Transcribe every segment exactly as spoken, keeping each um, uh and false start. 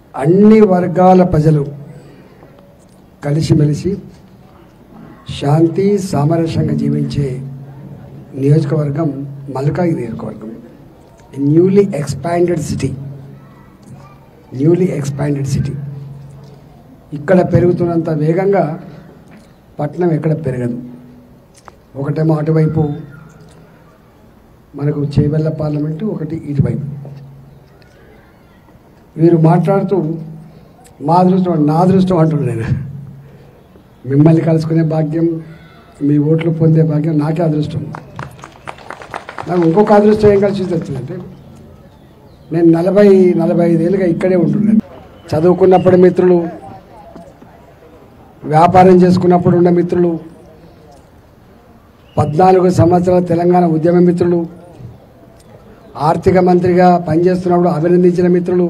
అన్ని వర్గాల ప్రజలు కలిసిమెలిసి శాంతి సామరస్యంగా జీవించే నియోజకవర్గం మల్కాజ్గిరి నియోజకవర్గం. Newly expanded city newly expanded city ఇక్కడ పెరుగుతున్నంత వేగంగా పట్టణం ఎక్కడ పెరగదు. ఒకటేమో అటువైపు మనకు చేవెళ్ళ పార్లమెంటు, ఒకటి ఇటువైపు. వీరు మాట్లాడుతూ మా అదృష్టం నా అదృష్టం అంటున్నాను. నేను మిమ్మల్ని కలుసుకునే భాగ్యం, మీ ఓట్లు పొందే భాగ్యం నాకే అదృష్టం. నాకు ఇంకొక అదృష్టం ఏం కలిసి వచ్చిందంటే, నేను నలభై నలభై ఐదేళ్ళుగా ఇక్కడే ఉంటున్నాను. చదువుకున్నప్పుడు మిత్రులు, వ్యాపారం చేసుకున్నప్పుడు ఉన్న మిత్రులు, పద్నాలుగు సంవత్సరాల తెలంగాణ ఉద్యమ మిత్రులు, ఆర్థిక మంత్రిగా పనిచేస్తున్నప్పుడు అభినందించిన మిత్రులు,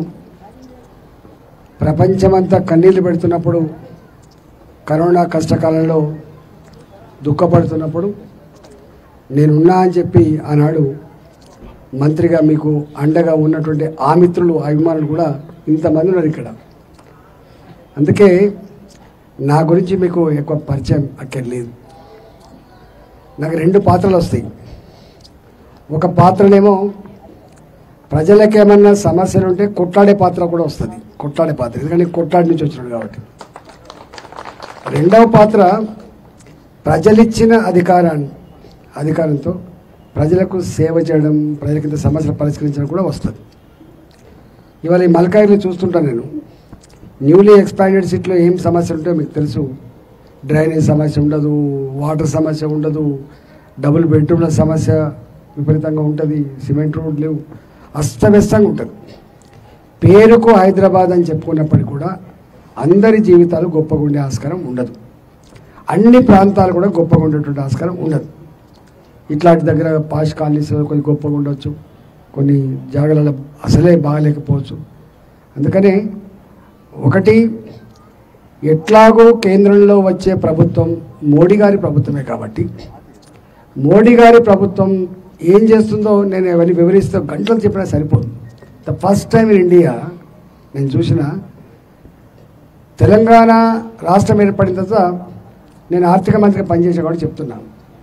ప్రపంచమంతా కన్నీళ్లు పెడుతున్నప్పుడు, కరోనా కష్టకాలంలో దుఃఖపడుతున్నప్పుడు నేనున్నా అని చెప్పి ఆనాడు మంత్రిగా మీకు అండగా ఉన్నటువంటి ఆ మిత్రులు, అభిమానులు కూడా ఇంతమంది ఉన్నారు ఇక్కడ. అందుకే నా గురించి మీకు ఎక్కువ పరిచయం అక్కర్లేదు. నాకు రెండు పాత్రలు వస్తాయి. ఒక పాత్రనేమో ప్రజలకేమన్నా సమస్యలు ఉంటే కొట్లాడే పాత్ర కూడా వస్తుంది. కొట్లాడే పాత్ర, ఎందుకంటే కొట్లాడి నుంచి వచ్చినాడు కాబట్టి. రెండవ పాత్ర ప్రజలిచ్చిన అధికారాన్ని అధికారంతో ప్రజలకు సేవ చేయడం, ప్రజలకింత సమస్యలు పరిష్కరించడం కూడా వస్తుంది. ఇవాళ ఈ మల్కాజ్గిరిలో చూస్తుంటాను నేను. న్యూలీ ఎక్స్పాండెడ్ సిటీలో ఏం సమస్యలు ఉంటాయో మీకు తెలుసు. డ్రైనేజ్ సమస్య ఉండదు, వాటర్ సమస్య ఉండదు, డబుల్ బెడ్రూమ్ల సమస్య విపరీతంగా ఉంటుంది, సిమెంట్ రోడ్ లేవు, అస్తవ్యస్తంగా ఉంటుంది. పేరుకు హైదరాబాద్ అని చెప్పుకున్నప్పటికీ కూడా అందరి జీవితాలు గొప్పగా ఉండే ఆస్కారం ఉండదు. అన్ని ప్రాంతాలు కూడా గొప్పగా ఉండేటువంటి ఆస్కారం ఉండదు. ఇట్లాంటి దగ్గర పాష్ కాలనీస్ కొన్ని గొప్పగా ఉండొచ్చు, కొన్ని జాగాలలో అసలే బాగలేకపోవచ్చు. అందుకనే ఒకటి, ఎట్లాగో కేంద్రంలో వచ్చే ప్రభుత్వం మోడీ గారి ప్రభుత్వమే కాబట్టి మోడీ గారి ప్రభుత్వం ఏం చేస్తుందో నేను అవన్నీ వివరిస్తూ గంటలు చెప్పినా సరిపోదు. The first time in India నేను చూసిన, తెలంగాణ రాష్ట్రం ఏర్పడిన తర్వాత నేను ఆర్థిక మంత్రిగా పనిచేసే కాబట్టి చెప్తున్నాను.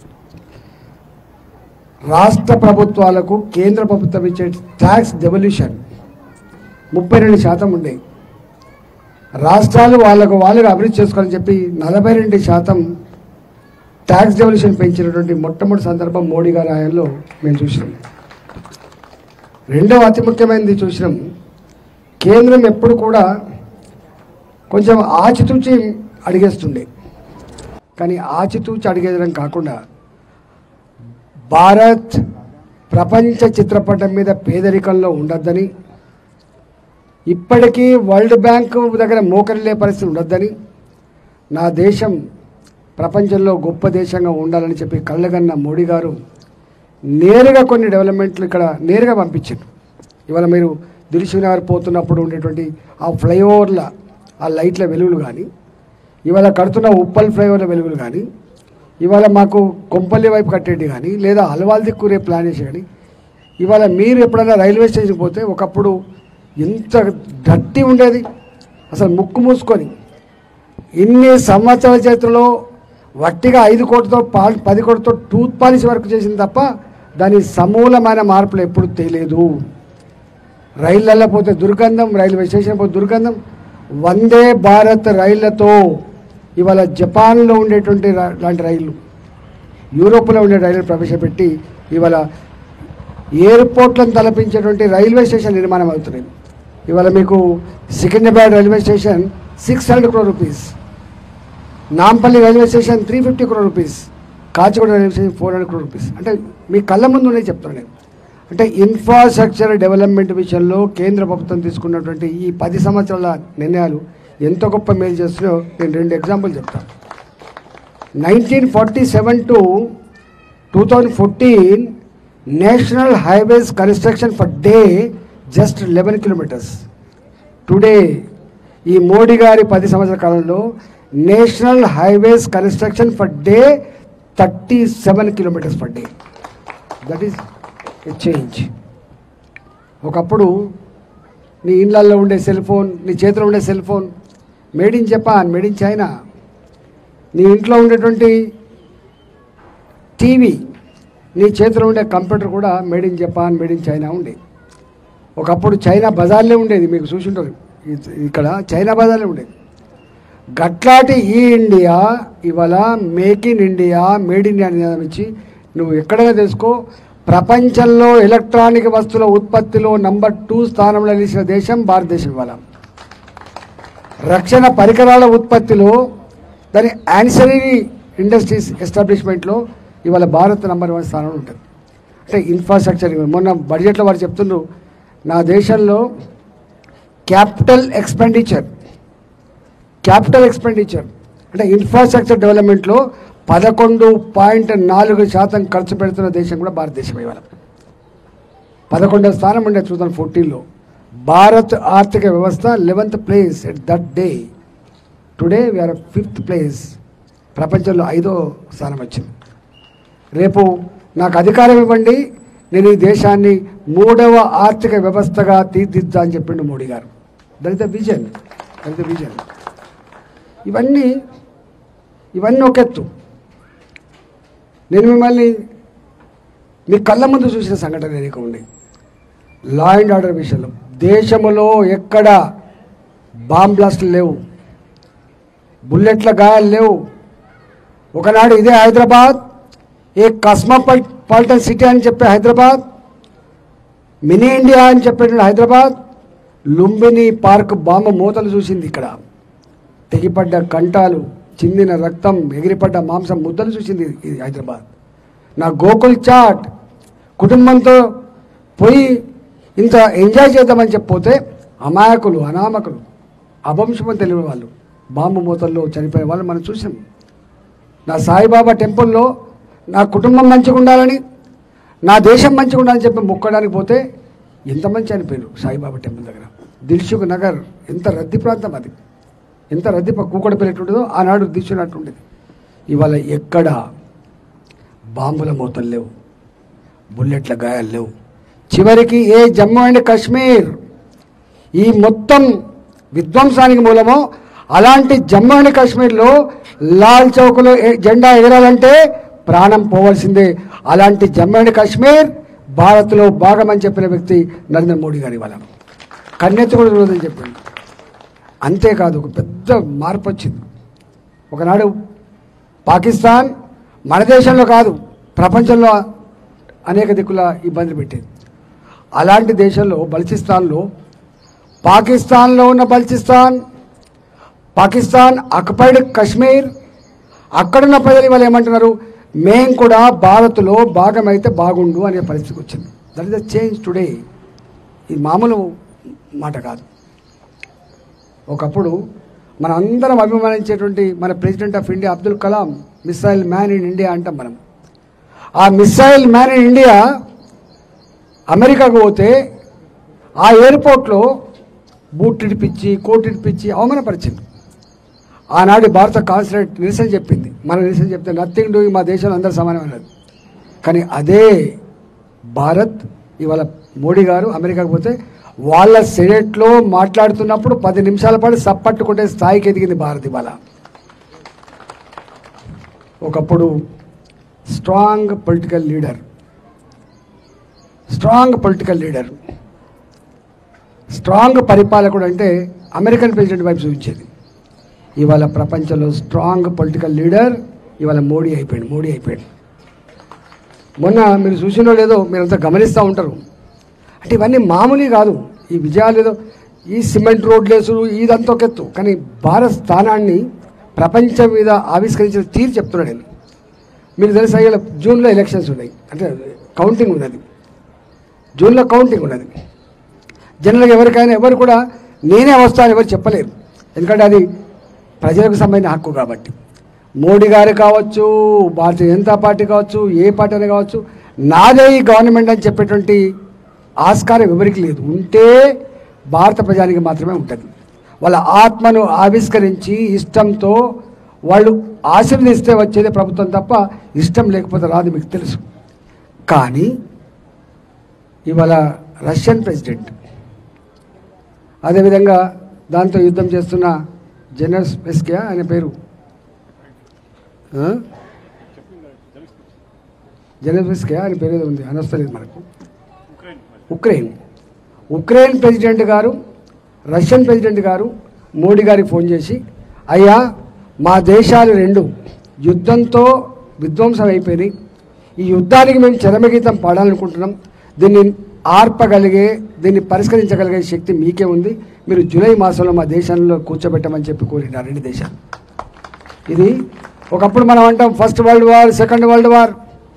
రాష్ట్ర ప్రభుత్వాలకు కేంద్ర ప్రభుత్వం ఇచ్చే ట్యాక్స్ డెవల్యూషన్ ముప్పై రెండు శాతం ఉండేవి. రాష్ట్రాలు వాళ్ళకు వాళ్ళకు అభివృద్ధి చేసుకోవాలని చెప్పి నలభై రెండు శాతం ట్యాక్స్ డెవల్యూషన్ పెంచినటువంటి మొట్టమొదటి సందర్భం మోడీ గారి హయాంలో మేము చూసినాం. రెండవ అతి ముఖ్యమైనది చూసినాం, కేంద్రం ఎప్పుడు కూడా కొంచెం ఆచితూచి అడిగేస్తుండే. కానీ ఆచితూచి అడిగేయడం కాకుండా భారత్ ప్రపంచ చిత్రపటం మీద పేదరికంలో ఉండొద్దని, ఇప్పటికీ వరల్డ్ బ్యాంకు దగ్గర మోకరిల్లే పరిస్థితి ఉండొద్దని, నా దేశం ప్రపంచంలో గొప్ప దేశంగా ఉండాలని చెప్పి కళ్ళగన్న మోడీ గారు నేరుగా కొన్ని డెవలప్మెంట్లు ఇక్కడ నేరుగా పంపించారు. ఇవాళ మీరు దిల్సుఖ్నగర్ పోతున్నప్పుడు ఉండేటువంటి ఆ ఫ్లైఓవర్ల ఆ లైట్ల వెలుగులు కానీ, ఇవాళ కడుతున్న ఉప్పల్ ఫ్లైఓవర్ల వెలుగులు కానీ, ఇవాళ మాకు కొంపల్లి వైపు కట్టేటి కానీ, లేదా అలవాల్ దిక్కురే ప్లాన్ చేసి కానీ, ఇవాళ మీరు ఎప్పుడైనా రైల్వే స్టేషన్కి పోతే ఒకప్పుడు ఎంత గట్టి ఉండేది, అసలు ముక్కు మూసుకొని. ఇన్ని సంవత్సరాల చరిత్రలో వట్టిగా ఐదు కోట్లతో పా పది కోట్లతో టూత్ పాలిష్ వర్క్ చేసింది తప్ప దాని సమూలమైన మార్పులు ఎప్పుడు తెలియదు. రైళ్ళల్లో పోతే దుర్గంధం, రైల్వే స్టేషన్ పోతే దుర్గంధం. వందే భారత్ రైళ్లతో ఇవాళ జపాన్లో ఉండేటువంటి లాంటి రైళ్ళు, యూరోప్లో ఉండే రైళ్లు ప్రవేశపెట్టి ఇవాళ ఎయిర్పోర్ట్లను తలపించేటువంటి రైల్వే స్టేషన్ నిర్మాణం అవుతున్నాయి. ఇవాళ మీకు Secunderabad railway station six hundred crore rupees, Nampally railway station three fifty crore rupees, Kacheguda railway station four hundred crore rupees. అంటే మీ కళ్ళ ముందు ఉన్నాయి చెప్తున్నాను నేను. అంటే ఇన్ఫ్రాస్ట్రక్చర్ డెవలప్మెంట్ విషయంలో కేంద్ర ప్రభుత్వం తీసుకున్నటువంటి ఈ పది సంవత్సరాల నిర్ణయాలు ఎంత గొప్ప మేలు చేస్తున్నాయో నేను రెండు ఎగ్జాంపుల్ చెప్తాను. Nineteen forty seven to two thousand fourteen national highways construction for day just eleven kilometres. Today ఈ మోడీ గారి పది సంవత్సరాల కాలంలో national highways construction for day thirty seven kilometres per day. That is a change. ఒకప్పుడు నీ ఇళ్ళల్లో ఉండే సెల్ ఫోన్, నీ చేతిలో ఉండే cell phone made in Japan, made in China. నీ ఇంట్లో ఉండేటువంటి టీవీ, నీ చేతిలో ఉండే కంప్యూటర్ కూడా made in Japan, made in China ఉండే. ఒకప్పుడు చైనా బజార్లే ఉండేది, మీకు చూసింటారు, ఇక్కడ చైనా బజార్లే ఉండేది. గట్లాంటి ఈ ఇండియా ఇవాళ make in India, made India నినాదం ఇచ్చి నువ్వు ఎక్కడైనా తెలుసుకో, ప్రపంచంలో ఎలక్ట్రానిక్ వస్తువుల ఉత్పత్తిలో నంబర్ టూ స్థానంలో నిలిచిన దేశం భారతదేశం. ఇవాళ రక్షణ పరికరాల ఉత్పత్తిలో, దాని యాన్సరీ ఇండస్ట్రీస్ ఎస్టాబ్లిష్మెంట్లో ఇవాళ భారత్ నంబర్ వన్ స్థానంలో ఉంటుంది. అంటే ఇన్ఫ్రాస్ట్రక్చర్, మొన్న బడ్జెట్లో వారు చెప్తున్నారు, నా దేశంలో క్యాపిటల్ ఎక్స్పెండిచర్ క్యాపిటల్ ఎక్స్పెండిచర్ అంటే ఇన్ఫ్రాస్ట్రక్చర్ డెవలప్మెంట్లో పదకొండు పాయింట్ నాలుగు శాతం ఖర్చు పెడుతున్న దేశం కూడా భారతదేశం. ఇవాళ పదకొండవ స్థానం ఉండే టూ థౌజండ్ ఫోర్టీన్లో. భారత్ ఆర్థిక వ్యవస్థ eleventh place at that day. Today we are fifth place, ప్రపంచంలో ఐదో స్థానం వచ్చింది. రేపు నాకు అధికారం ఇవ్వండి, నేను ఈ దేశాన్ని మూడవ ఆర్థిక వ్యవస్థగా తీర్చిదిద్దా అని చెప్పిండు మోడీ గారు. దళిత విజన్ దళిత విజన్ ఇవన్నీ ఇవన్నీ ఒక ఎత్తు. నేను మిమ్మల్ని మీ కళ్ళ ముందు చూసిన సంఘటన ఏదైతే ఉంది, లా అండ్ ఆర్డర్ విషయంలో దేశంలో ఎక్కడ బాంబ్ బ్లాస్టులు లేవు, బుల్లెట్ల గాయాలు లేవు. ఒకనాడు ఇదే హైదరాబాద్ ఏ కాస్మోపాలిటన్ సిటీ అని చెప్పే హైదరాబాద్, మినీ ఇండియా అని చెప్పేటువంటి హైదరాబాద్, లుంబిని పార్క్ బాంబు మూతలు చూసింది. ఇక్కడ తెగిపడ్డ కంటాలు, చిందిన రక్తం, ఎగిరిపడ్డ మాంసం ముద్దలు చూసింది ఇది హైదరాబాద్. నా గోకుల్ చాట్ కుటుంబంతో పోయి ఇంత ఎంజాయ్ చేద్దామని చెప్పిపోతే అమాయకులు, అనామకులు, అభంశమని తెలియని వాళ్ళు బాంబు మూతల్లో చనిపోయే వాళ్ళు మనం చూసాం. నా సాయిబాబా టెంపుల్లో నా కుటుంబం మంచిగా ఉండాలని, నా దేశం మంచిగా ఉండాలని చెప్పి మొక్కడానికి పోతే ఎంతమంది చనిపోయారు సాయిబాబా టెంపుల్ దగ్గర. దిల్సుఖ్ నగర్ ఎంత రద్దీ ప్రాంతం, అది ఎంత రద్దీ కూకడపల్లి ఎట్లుంటుందో ఆనాడు దిల్సుఖ్ ఉండేది. ఇవాళ ఎక్కడ బాంబుల మూతలు లేవు, బుల్లెట్ల గాయాలు లేవు. చివరికి ఏ జమ్మూ అండ్ కాశ్మీర్ ఈ మొత్తం విధ్వంసానికి మూలమో అలాంటి జమ్మూ అండ్ కాశ్మీర్లో లాల్ చౌక్లో జెండా ఎగరాలంటే ప్రాణం పోవాల్సిందే. అలాంటి జమ్మూ అండ్ కాశ్మీర్ భారత్లో భాగమని చెప్పిన వ్యక్తి నరేంద్ర మోడీ గారు ఇవాళ కన్నెత్తి కూడా చూడదని చెప్పాడు. అంతేకాదు, ఒక పెద్ద మార్పు వచ్చింది. ఒకనాడు పాకిస్తాన్ మన దేశంలో కాదు ప్రపంచంలో అనేక దిక్కుల ఇబ్బందులు పెట్టేది. అలాంటి దేశంలో బలూచిస్తాన్లో, పాకిస్తాన్లో ఉన్న బలూచిస్తాన్, పాకిస్తాన్ ఆక్యుపైడ్ కాశ్మీర్, అక్కడున్న ప్రజలు ఇవాళ ఏమంటున్నారు, మేము కూడా భారత్లో భాగమైతే బాగుండు అనే పరిస్థితికి వచ్చింది. That is the change today. ఇది మామూలు మాట కాదు. ఒకప్పుడు మన అందరం అభిమానించేటువంటి మన president of India Abdul Kalam, missile man in India అంటాం మనం. ఆ మిసైల్ మ్యాన్ ఇన్ ఇండియా అమెరికాకు పోతే ఆ ఎయిర్పోర్ట్లో బూట్ ఇడిపించి, కోట్ ఇడిపించి అవమానపరిచింది. ఆనాడు భారత కాన్సులేట్ నిరసన చెప్పింది. మన నిరసన చెప్తే నథింగ్ డూయింగ్, మా దేశంలో అందరూ సమానమైనది. కానీ అదే భారత్ ఇవాళ మోడీ గారు అమెరికాకు పోతే వాళ్ళ సెనెట్లో మాట్లాడుతున్నప్పుడు పది నిమిషాల పాటు సప్పట్టుకుంటే స్థాయికి ఎదిగింది భారత్ ఇవాళ. ఒకప్పుడు strong political leader strong political leader strong పరిపాలకుడు అంటే అమెరికన్ ప్రెసిడెంట్ వైపు చూపించేది. ఇవాళ ప్రపంచంలో స్ట్రాంగ్ పొలిటికల్ లీడర్ ఇవాళ మోడీ అయిపోయాడు మోడీ అయిపోయాడు మొన్న మీరు చూసినో లేదో మీరంతా గమనిస్తూ ఉంటారు. అంటే ఇవన్నీ మామూలు కాదు. ఈ విజయాలు ఏదో ఈ సిమెంట్ రోడ్లేసు ఇదంతా ఒక ఎత్తు, కానీ భారత్ స్థానాన్ని ప్రపంచం మీద ఆవిష్కరించిన తీరు చెప్తున్నాడు నేను. మీకు తెలుసా, ఇలా జూన్లో ఎలక్షన్స్ ఉన్నాయి, అంటే కౌంటింగ్ ఉన్నది, జూన్లో కౌంటింగ్ ఉన్నది. జనరల్గా ఎవరికైనా ఎవరు కూడా నేనే వస్తాను ఎవరు చెప్పలేరు, ఎందుకంటే అది ప్రజలకు సంబంధించిన హక్కు కాబట్టి. మోడీ గారు కావచ్చు, భారతీయ జనతా పార్టీ కావచ్చు, ఏ పార్టీ అయినా కావచ్చు, నాదే ఈ గవర్నమెంట్ అని చెప్పేటువంటి ఆస్కారం ఎవరికి లేదు. ఉంటే భారత ప్రజానికి మాత్రమే ఉంటుంది. వాళ్ళ ఆత్మను ఆవిష్కరించి ఇష్టంతో వాళ్ళు ఆశీర్వదిస్తే వచ్చేదే ప్రభుత్వం తప్ప ఇష్టం లేకపోతే రాదు, మీకు తెలుసు. కానీ ఇవాళ రష్యన్ ప్రెసిడెంట్ అదేవిధంగా దాంతో యుద్ధం చేస్తున్న జనరల్ స్పెస్కే ఆయన పేరు జనరల్ స్పెస్కే ఆయన పేరు ఏదో ఉంది అనొస్తలేదు మనకు. ఉక్రెయిన్ ఉక్రెయిన్ ప్రెసిడెంట్ గారు రష్యన్ ప్రెసిడెంట్ గారు మోడీ గారికి ఫోన్ చేసి, అయ్యా మా దేశాలు రెండు యుద్ధంతో విధ్వంసం అయిపోయినాయి, ఈ యుద్ధానికి మేము చరమగీతం పాడాలనుకుంటున్నాం, దీన్ని ఆర్పగలిగే దీన్ని పరిష్కరించగలిగే శక్తి మీకే ఉంది, మీరు జూలై మాసంలో మా దేశంలో కూర్చోబెట్టమని చెప్పి కోరినారు రెండు దేశాలు. ఇది ఒకప్పుడు మనం అంటాం first world war, second world war,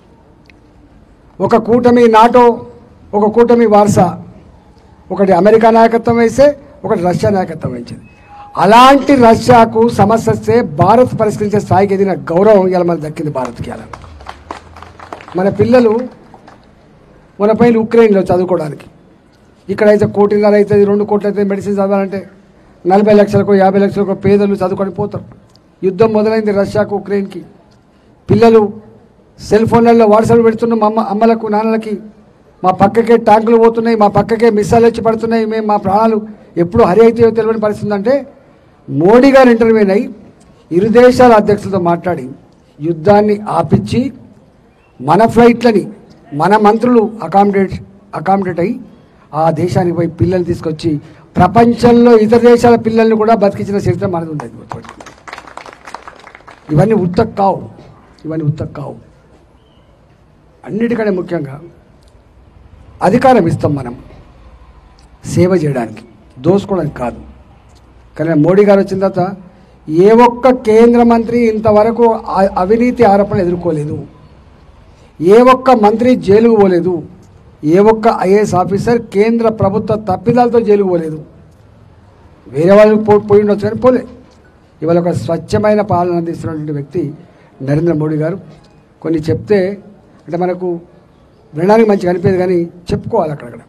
ఒక కూటమి నాటో, ఒక కూటమి వార్సా, ఒకటి అమెరికా నాయకత్వం వేస్తే ఒకటి రష్యా నాయకత్వం వహించింది. అలాంటి రష్యాకు సమస్య వస్తే భారత్ పరిష్కరించే స్థాయికి ఎదిగిన గౌరవం ఇలా మనకు దక్కింది భారత్కి. అలా మన పిల్లలు మన పైన ఉక్రెయిన్లో చదువుకోవడానికి, ఇక్కడైతే కోటిన్నర అవుతుంది, రెండు కోట్లు అయితే మెడిసిన్ చదవాలంటే నలభై లక్షలకు యాభై లక్షలకు పేదలు చదువుకొని పోతారు. యుద్ధం మొదలైంది రష్యాకు ఉక్రెయిన్కి. పిల్లలు సెల్ ఫోన్లలో వాట్సాప్ పెడుతున్న మా అమ్మ అమ్మలకు నాన్నలకి, మా పక్కకే ట్యాంకులు పోతున్నాయి, మా పక్కకే మిస్సైల్ వచ్చి పడుతున్నాయి, మేము మా ప్రాణాలు ఎప్పుడు హరి అవుతాయో తెలియని పరిస్థితి అంటే మోడీ గారు ఇంటర్వ్యూన్ అయ్యి ఇరు దేశాల అధ్యక్షులతో మాట్లాడి యుద్ధాన్ని ఆపించి మన ఫ్లైట్లని మన మంత్రులు అకామిడేట్ అకామిడేట్ అయ్యి ఆ దేశానికి పోయి పిల్లల్ని తీసుకొచ్చి ప్రపంచంలో ఇతర దేశాల పిల్లల్ని కూడా బతికించిన చరిత్ర మనది ఉండేది. ఇవన్నీ ఉత్తక్ కావు, ఇవన్నీ ఉత్తక్ కావు. అన్నిటికంటే ముఖ్యంగా అధికారం ఇస్తాం మనం సేవ చేయడానికి, దోసుకోవడానికి కాదు. కానీ మోడీ గారు వచ్చిన తర్వాత ఏ ఒక్క కేంద్ర మంత్రి ఇంతవరకు అవినీతి ఆరోపణలు ఎదుర్కోలేదు, ఏ ఒక్క మంత్రి జైలుకు పోలేదు, ఏ ఒక్క ఐఏఎస్ ఆఫీసర్ కేంద్ర ప్రభుత్వ తప్పిదాలతో జైలుకు పోలేదు. వేరే వాళ్ళు పో పోయి ఉండొచ్చు కానీ పోలే. ఇవాళ ఒక స్వచ్ఛమైన పాలన అందిస్తున్నటువంటి వ్యక్తి నరేంద్ర మోడీ గారు. కొన్ని చెప్తే అంటే మనకు వినడానికి మంచిగా అనిపేది కానీ చెప్పుకోవాలి అక్కడక్కడ.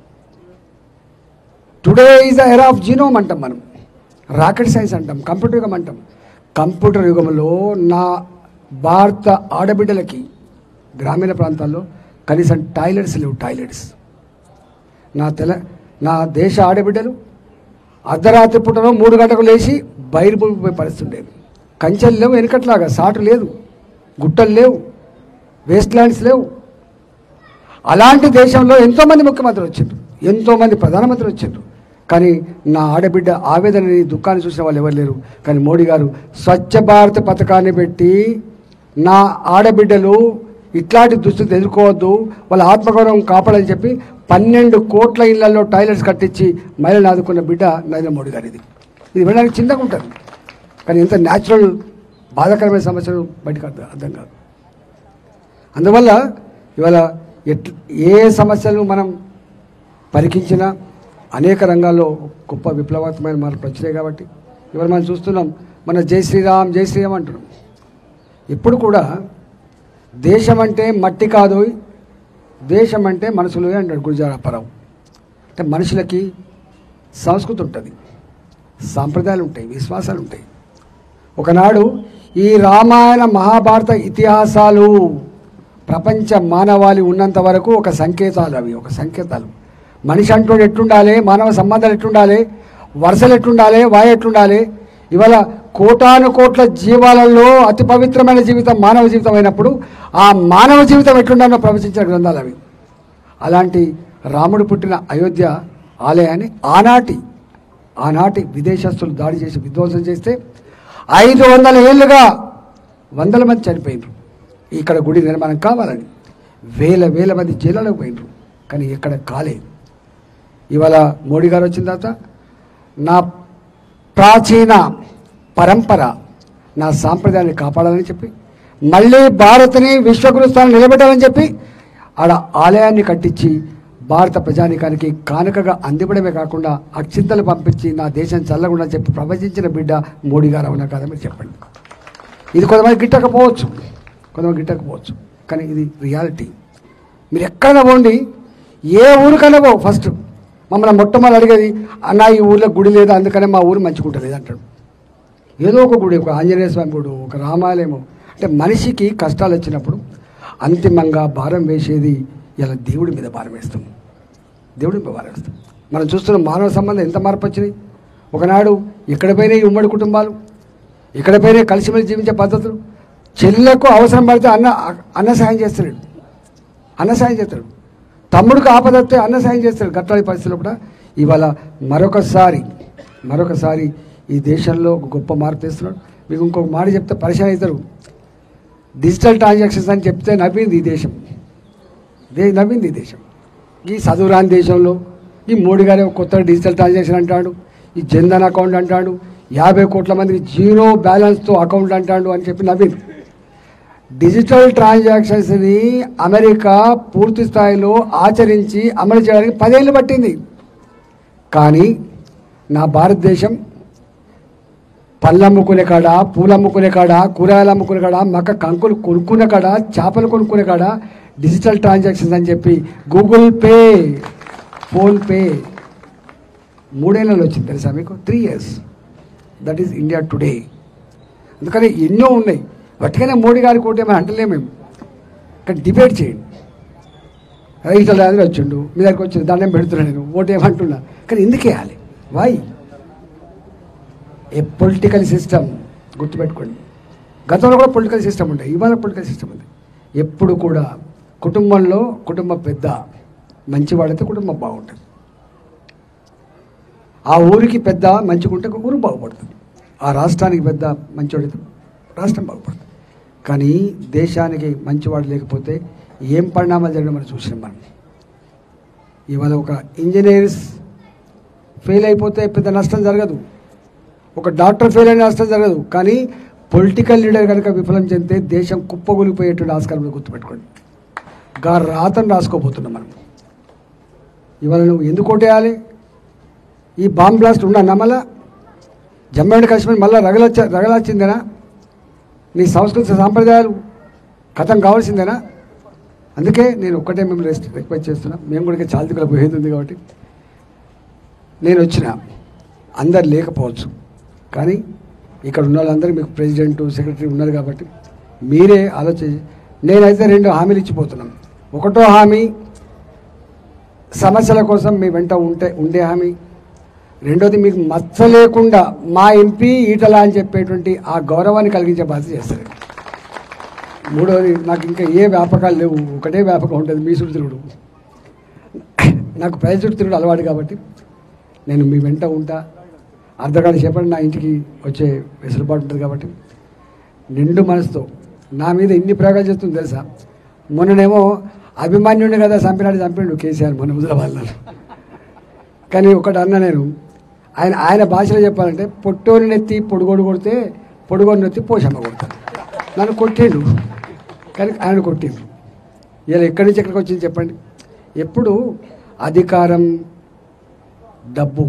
Today is the era of genome అంటాం మనం, రాకెట్ సైన్స్ అంటాం, కంప్యూటర్ యుగం అంటాం. కంప్యూటర్ యుగంలో నా భారత ఆడబిడ్డలకి గ్రామీణ ప్రాంతాల్లో కనీసం టాయిలెట్స్ లేవు. టాయిలెట్స్ నా తెల నా దేశ ఆడబిడ్డలు అర్ధరాత్రి పూటలో మూడు గంటలకు లేచి బయలుపోయి పోయి పరిస్థితి ఉండేది. కంచెలు లేవు, వెనకట్లాగా సాటు లేదు, గుట్టలు లేవు, వేస్ట్ ల్యాండ్స్ లేవు. అలాంటి దేశంలో ఎంతోమంది ముఖ్యమంత్రులు వచ్చిండ్రు, ఎంతోమంది ప్రధానమంత్రులు వచ్చిండ్రు. కానీ నా ఆడబిడ్డ ఆవేదనని దుఃఖాన్ని చూసిన వాళ్ళు ఎవరు లేరు. కానీ మోడీ గారు స్వచ్ఛ భారత్ పథకాన్ని పెట్టి నా ఆడబిడ్డలు ఇట్లాంటి దుస్థితి ఎదుర్కోవద్దు, వాళ్ళ ఆత్మగౌరవం కాపాడని చెప్పి పన్నెండు కోట్ల ఇళ్లలో టాయిలెట్స్ కట్టించి మహిళలు ఆదుకున్న బిడ్డ నరేంద్ర మోడీ గారు. ఇది ఇది వినడానికి చిన్నగా ఉంటుంది కానీ ఎంత న్యాచురల్ బాధాకరమైన సమస్యలు బయటకు అర్థం కాదు. అందువల్ల ఇవాళ ఎట్ ఏ సమస్యలు మనం పరికించినా అనేక రంగాల్లో గొప్ప విప్లవాత్మకమైన మార్పులు వచ్చినాయి. కాబట్టి ఇవాళ మనం చూస్తున్నాం, మన జై శ్రీరామ్ జై శ్రీరామ్ అంటున్నాం. ఎప్పుడు కూడా దేశం అంటే మట్టి కాదు, దేశం అంటే మనుషులు అంటాడు గురజాడ అప్పారావు. అంటే మనుషులకి సంస్కృతి ఉంటుంది, సాంప్రదాయాలు ఉంటాయి, విశ్వాసాలు ఉంటాయి. ఒకనాడు ఈ రామాయణ మహాభారత ఇతిహాసాలు ప్రపంచ మానవాళి ఉన్నంత వరకు ఒక సంకేతాలు, అవి ఒక సంకేతాలు. మనిషి అంటూ ఎట్లుండాలి, మానవ సంబంధాలు ఎట్లుండాలి, వరుసలు ఎట్లుండాలి, వాయు ఎట్లుండాలి. ఇవాళ కోటాను కోట్ల జీవాలలో అతి పవిత్రమైన జీవితం మానవ జీవితం అయినప్పుడు ఆ మానవ జీవితం ఎట్లుండాలో ప్రవచించిన గ్రంథాలు అవి. అలాంటి రాముడు పుట్టిన అయోధ్య ఆలయాన్ని ఆనాటి ఆనాటి విదేశస్తులు దాడి చేసి విధ్వంసం చేస్తే ఐదు వందల ఏళ్ళుగా వందల మంది చనిపోయినారు. ఇక్కడ గుడి నిర్మాణం కావాలని వేల వేల మంది జైళ్ళలోకి పోయినారు, కానీ ఎక్కడ కాలేదు. ఇవాళ మోడీ గారు వచ్చిన తర్వాత నా ప్రాచీన పరంపర, నా సాంప్రదాయాన్ని కాపాడాలని చెప్పి మళ్ళీ భారత్ని విశ్వగురు స్థానం నిలబెట్టాలని చెప్పి ఆడ ఆలయాన్ని కట్టించి భారత ప్రజానికానికి కానుకగా అందివ్వడమే కాకుండా అక్షింతలు పంపించి నా దేశం చల్లకుండా చెప్పి ప్రవచించిన బిడ్డ మోడీ గారు అవునా కాదా మీరు చెప్పండి. ఇది కొంతమంది గిట్టకపోవచ్చు, కొంతమంది గిట్టకపోవచ్చు కానీ ఇది రియాలిటీ. మీరు ఎక్కడైనా పోండి, ఏ ఊరికైనా పో, ఫస్ట్ మమ్మల్ని మొట్టమొదటి అడిగేది అన్న ఈ ఊర్లో గుడి లేదా అందుకనే మా ఊరు మంచిగుంటలేదు అంటాడు. ఏదో ఒక గుడి, ఒక ఆంజనేయ స్వామి గుడి, ఒక రామాలయము. అంటే మనిషికి కష్టాలు వచ్చినప్పుడు అంతిమంగా భారం వేసేది ఇలా దేవుడి మీద భారం వేస్తాం, దేవుడి మీద భారం వేస్తాం. మనం చూస్తున్న మానవ సంబంధం ఎంత మార్పు వచ్చినాయి. ఒకనాడు ఇక్కడ పైన ఈ ఉమ్మడి కుటుంబాలు, ఇక్కడ పైన కలిసిమెలిసి జీవించే పద్ధతులు. చెల్లకు అవసరం పడితే అన్న అన్న సాయం చేస్తాడు, అన్న సాయం చేస్తాడు. తమ్ముడికి ఆపదొస్తే అన్న సాయం చేస్తాడు. గట్లాడి పరిస్థితుల్లో కూడా ఇవాళ మరొకసారి మరొకసారి ఈ దేశంలో ఒక గొప్ప మార్పు తెస్తున్నాడు. మీకు ఇంకొక మాట చెప్తే పరిచయం అవుతారు. డిజిటల్ ట్రాన్సాక్షన్స్ అని చెప్తే నవ్వింది ఈ దేశం, దే నవ్వింది ఈ దేశం. ఈ చదువురాని దేశంలో ఈ మోడీ గారే కొత్త డిజిటల్ ట్రాన్సాక్షన్ అంటాడు, ఈ జన్ధన్ అకౌంట్ అంటాడు, యాభై కోట్ల మందికి జీరో బ్యాలెన్స్తో అకౌంట్ అంటాడు అని చెప్పి నవ్వింది. డిజిటల్ ట్రాన్సాక్షన్స్ని అమెరికా పూర్తి స్థాయిలో ఆచరించి అమలు చేయడానికి పదేళ్ళు పట్టింది. కానీ నా భారతదేశం పళ్ళు అమ్ముకునే కాడ, పూలు అమ్ముకునే కాడ, కూరగాయలు అమ్ముకునే కాడ, మక్క కంకులు కొనుక్కునే కాడ, చేపలు కొనుక్కునే కాడ డిజిటల్ ట్రాన్సాక్షన్స్ అని చెప్పి గూగుల్ పే, ఫోన్పే మూడేళ్ళలో వచ్చింది తెలుసా మీకు? Three years. That is India today. అందుకని ఎన్నో ఉన్నాయి. వాటికైనా మోడీ గారికి ఒకటి ఏమైనా అంటలేము మేము, కానీ డిబేట్ చేయండి. ఇట్లా దగ్గర వచ్చిండు, మీ దగ్గరికి వచ్చి దండం పెడుతున్నా నేను, ఓటు ఏమంటున్నా, కానీ ఎందుకు వేయాలి? వై? ఏ పొలిటికల్ సిస్టమ్ గుర్తుపెట్టుకోండి. గతంలో కూడా పొలిటికల్ సిస్టమ్ ఉంటాయి, ఇవాళ పొలిటికల్ సిస్టమ్ ఉంది. ఎప్పుడు కూడా కుటుంబంలో కుటుంబ పెద్ద మంచివాడైతే కుటుంబం బాగుంటుంది, ఆ ఊరికి పెద్ద మంచిగుంటే ఊరు బాగుపడుతుంది, ఆ రాష్ట్రానికి పెద్ద మంచివాడైతే రాష్ట్రం బాగుపడుతుంది. కానీ దేశానికి మంచివాడు లేకపోతే ఏం పరిణామాలు జరగడం మనం చూసినాం. మనం ఇవాళ ఒక ఇంజనీర్స్ ఫెయిల్ అయిపోతే పెద్ద నష్టం జరగదు, ఒక డాక్టర్ ఫెయిల్ అయిన నష్టం జరగదు. కానీ పొలిటికల్ లీడర్ కనుక విఫలం చెందితే దేశం కుప్పగొలిపోయేటువంటి ఆస్కారం గుర్తుపెట్టుకోండి. గా రాతను రాసుకోబోతున్నాం మనం. ఇవాళ నువ్వు ఎందుకు ఓటేయాలి? ఈ బాంబ్ బ్లాస్ట్ ఉన్నా నమ్మల జమ్మూ అండ్ కాశ్మీర్ మళ్ళీ రగలచ్చ రగలాచిందేనా? నీ సంస్కృతి సాంప్రదాయాలు కథం కావాల్సిందేనా? అందుకే నేను ఒక్కటే మేము రెస్ట్ రిక్వెస్ట్ చేస్తున్నా. మేము కూడా చాలా దిక్కుల పోయేది ఉంది కాబట్టి నేను వచ్చిన అందరు లేకపోవచ్చు, కానీ ఇక్కడ ఉన్న వాళ్ళందరూ మీకు ప్రెసిడెంట్ సెక్రటరీ ఉన్నారు కాబట్టి మీరే ఆలోచించి. నేనైతే రెండు హామీలు ఇచ్చిపోతున్నాను. ఒకటో హామీ సమస్యల కోసం మీ వెంట ఉంటే ఉండే హామీ. రెండోది మీకు మచ్చ లేకుండా మా ఎంపీ ఈటల అని చెప్పేటువంటి ఆ గౌరవాన్ని కలిగించే బాధ్యత చేస్తారు. మూడోది నాకు ఇంకా ఏ వ్యాపకాలు లేవు, ఒకటే వ్యాపకం ఉంటుంది, మీ చుట్టూ తిరుగుడు. నాకు ప్రజల చుట్టూ తిరుగుడు అలవాటు కాబట్టి నేను మీ వెంట ఉంటా. అర్ధగంట సేపటి నా ఇంటికి వచ్చే వెసులుబాటు ఉంటుంది కాబట్టి నిండు మనసుతో నా మీద ఇన్ని ప్రయోగాలు చేస్తుంది తెలుసా. మొన్ననేమో అభిమాన్యుడిని కదా చంపినాడు చంపిండు కేసీఆర్ మొన్న హుజరాబాద్లో. కానీ ఒకటి అన్న నేను, ఆయన ఆయన భాషలో చెప్పాలంటే పొట్టోని నెత్తి పొడుగోడు కొడితే పొడుగోడు నెత్తి పోషమ్మ కొడతాను. నన్ను కొట్టిండు, కానీ ఆయన కొట్టిండు. ఇలా ఎక్కడి నుంచి ఎక్కడికి వచ్చింది చెప్పండి. ఎప్పుడు అధికారం డబ్బు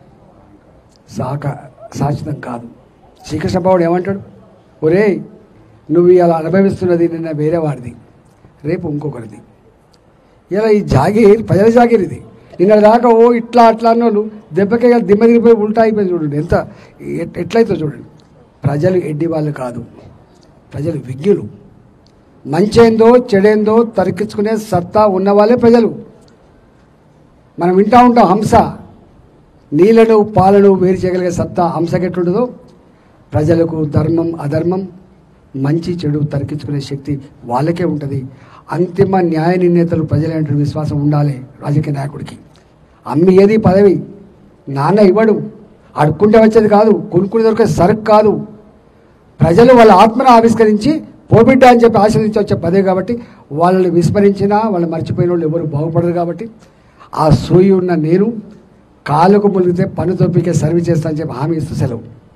సాక శాశ్వతం కాదు. శ్రీకృష్ణ భగవానుడు ఏమంటాడు? ఒరే నువ్వు ఇలా అనుభవిస్తున్నది నిన్న వేరే వాడిది, రేపు ఇంకొకరిది. ఇలా ఈ జాగీర్ ప్రజల జాగీర్ ఇది. నిన్న దాకా ఓ ఇట్లా అట్లా అన్నోళ్ళు దెబ్బకే దిమ్మ దిగిపోయి ఉల్టా అయిపోయింది. చూడండి ఎంత ఎట్లయితే చూడండి. ప్రజలు ఎడ్డి వాళ్ళు కాదు, ప్రజలు విజ్ఞులు. మంచేందో చెడేందో తరికించుకునే సత్తా ఉన్నవాళ్ళే ప్రజలు. మనం వింటూ ఉంటాం హంస, నీళ్లను పాలను వేరు చేయగలిగే సత్తా హంసకెట్లుంటుందో ప్రజలకు ధర్మం అధర్మం మంచి చెడు తరికించుకునే శక్తి వాళ్ళకే ఉంటుంది. అంతిమ న్యాయ నిర్ణేతలు ప్రజలైన విశ్వాసం ఉండాలి రాజకీయ నాయకుడికి. అమ్మి ఏది పదవి నాన్న ఇవ్వడు, అడుక్కుంటే వచ్చేది కాదు, కొనుక్కుని దొరికే సరుకు కాదు. ప్రజలు వాళ్ళ ఆత్మను ఆవిష్కరించి పోబిడ్డ అని చెప్పి ఆశీర్వదించి వచ్చే పదవి కాబట్టి వాళ్ళని విస్మరించినా వాళ్ళు మర్చిపోయిన వాళ్ళు ఎవరు బాగుపడరు. కాబట్టి ఆ సూయి ఉన్న నేను కాళ్ళకు ములిగితే పన్ను తొప్పికే సర్వీస్ చేస్తా అని చెప్పి హామీ ఇస్తూ సెలవు.